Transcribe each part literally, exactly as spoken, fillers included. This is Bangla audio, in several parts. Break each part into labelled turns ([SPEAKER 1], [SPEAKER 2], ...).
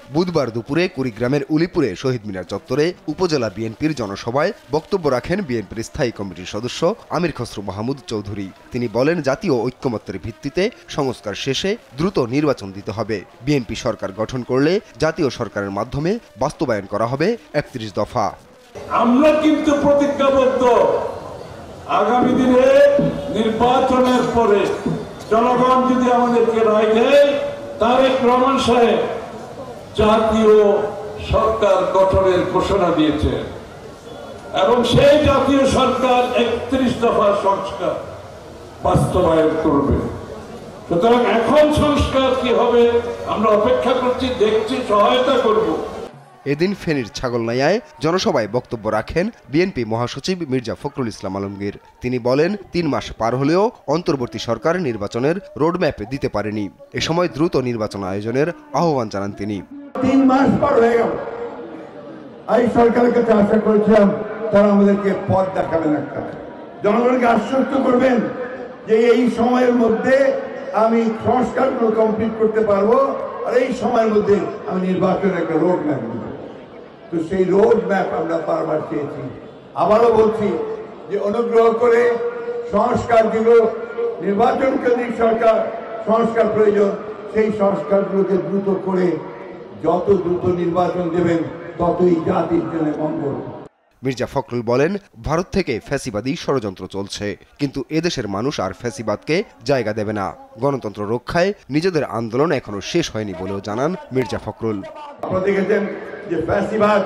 [SPEAKER 1] বুধবার দুপুরে কুড়িগ্রামের উলিপুরে শহীদ মিনার চত্বরে উপজেলা বিএনপির জনসভায় বক্তব্য রাখেন বিএনপির স্থায়ী কমিটির সদস্য আমির খসরু মাহমুদ চৌধুরী। তিনি বলেন, জাতীয় ঐক্যমত্যের ভিত্তিতে সংস্কার শেষে দ্রুত নির্বাচন দিতে হবে। বিএনপি সরকার গঠন করলে জাতীয় সরকারের মাধ্যমে বাস্তবায়ন করা হবে একত্রিশ দফা।
[SPEAKER 2] আমরা কিন্তু প্রতিজ্ঞাবদ্ধ, আগামী দিনে নির্বাচনের পরে জনগণ যদি আমাদেরকে রায় দেয়, তারেক রহমান সাহেব জাতীয় সরকার গঠনের ঘোষণা দিয়েছে এবং সেই জাতীয় সরকার একত্রিশ দফা সংস্কার বাস্তবায়ন করবে। সুতরাং এখন সংস্কার কি হবে আমরা অপেক্ষা করছি, দেখছি, সহায়তা করব।
[SPEAKER 1] এদিন ফেনীর ছাগলনাইয়ায় জনসভায় বক্তব্য রাখেন বিএনপি মহাসচিব মির্জা ফখরুল ইসলাম আলমগীর। তিনি বলেন, তিন মাস পার হলেও অন্তর্বর্তী সরকার নির্বাচনের রোডম্যাপ দিতে পারেনি। এ সময় দ্রুত নির্বাচন আয়োজনের আহ্বান জানান তিনি।
[SPEAKER 3] তিন মাস পার হয়ে গেল, এই সরকারের কাছে আশা করেছিলাম তারা আমাদেরকে পথ দেখাবেন, একটা জনগণকে আশ্বস্ত করবেন যে এই সময়ের মধ্যে আমি সংস্কারগুলো কমপ্লিট করতে পারবো আর এই সময়ের মধ্যে আমি নির্বাচনের একটা রোড ম্যাপ দেব। তো সেই রোড ম্যাপ আমরা বারবার চেয়েছি। আবারও বলছি যে অনুগ্রহ করে সংস্কারগুলো, নির্বাচন কেন্দ্রিক সরকার সংস্কার প্রয়োজন, সেই সংস্কারগুলোকে দ্রুত করে যত দ্রুত নির্বাচন দেবেন ততই জাতির জন্য মঙ্গল।
[SPEAKER 1] মির্জা ফখরুল বলেন, ভারত থেকে ফ্যাসিবাদী ষড়যন্ত্র চলছে, কিন্তু এদেশের মানুষ আর ফ্যাসিবাদকে জায়গা দেবে না। গণতন্ত্র রক্ষায় নিজেদের আন্দোলন এখনো শেষ হয়নি বলেও জানান মির্জা ফখরুল।
[SPEAKER 3] আপনারা দেখেছেন যে ফ্যাসিবাদ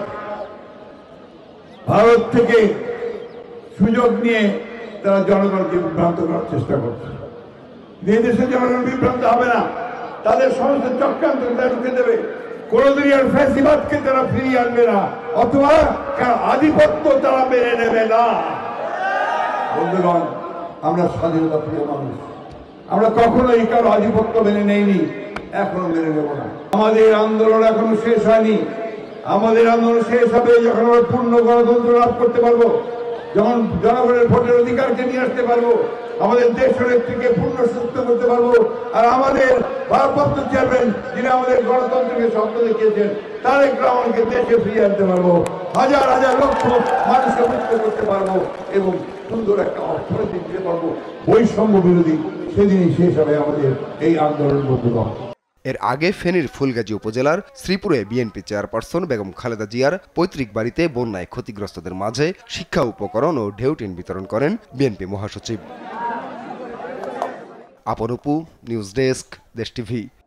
[SPEAKER 3] ভারত থেকে সুযোগ নিয়ে তারা জনগণকে বিভ্রান্ত করার চেষ্টা করছে। দেশের জনগণ বিভ্রান্ত হবে না, তাদের সমস্ত চক্রান্ত ঢুকে দেবে। কোনদিনই আর ফ্যাসিবাদকে তারা ফিরিয়ে আনবে না, অথবা আধিপত্য তারা মেনে নেবে না। বন্ধুগণ, আমরা স্বাধীনতা প্রিয় মানুষ, আমরা কখনোই কারো আধিপত্য মেনে নেইনি, এখনো মেনে নেব না। আমাদের আন্দোলন এখনো শেষ হয়নি। আমাদের আন্দোলন শেষ হবে যখন আমরা পূর্ণ গণতন্ত্র লাভ করতে পারবো, যখন জনগণের ভোটের অধিকারকে নিয়ে আসতে পারবো, আমাদের দেশ নেত্রীকে পূর্ণ সুস্থ করতে পারবো, আর আমাদের ভারপ্রাপ্ত চেয়ারম্যান যিনি আমাদের গণতন্ত্রকে স্বপ্ন দেখিয়েছেন তারেক রহমানকে দেশে ফিরিয়ে আনতে পারবো, হাজার হাজার লক্ষ মানুষকে মুক্ত করতে পারবো এবং সুন্দর একটা অর্থনীতি দিতে পারবো। বৈষম্য বিরোধী সেদিনই শেষ হবে আমাদের এই আন্দোলন। বন্ধুগণ,
[SPEAKER 1] এর আগে ফেনীর ফুলগাজী উপজেলার শ্রীপুরে বিএনপি চেয়ারপারসন বেগম খালেদা জিয়ার পৈতৃক বাড়িতে বন্যায় ক্ষতিগ্রস্তদের মাঝে শিক্ষা উপকরণ ও ঢেউটিন বিতরণ করেন বিএনপি মহাসচিব। আপন উপু, নিউজ ডেস্ক, দেশ টিভি।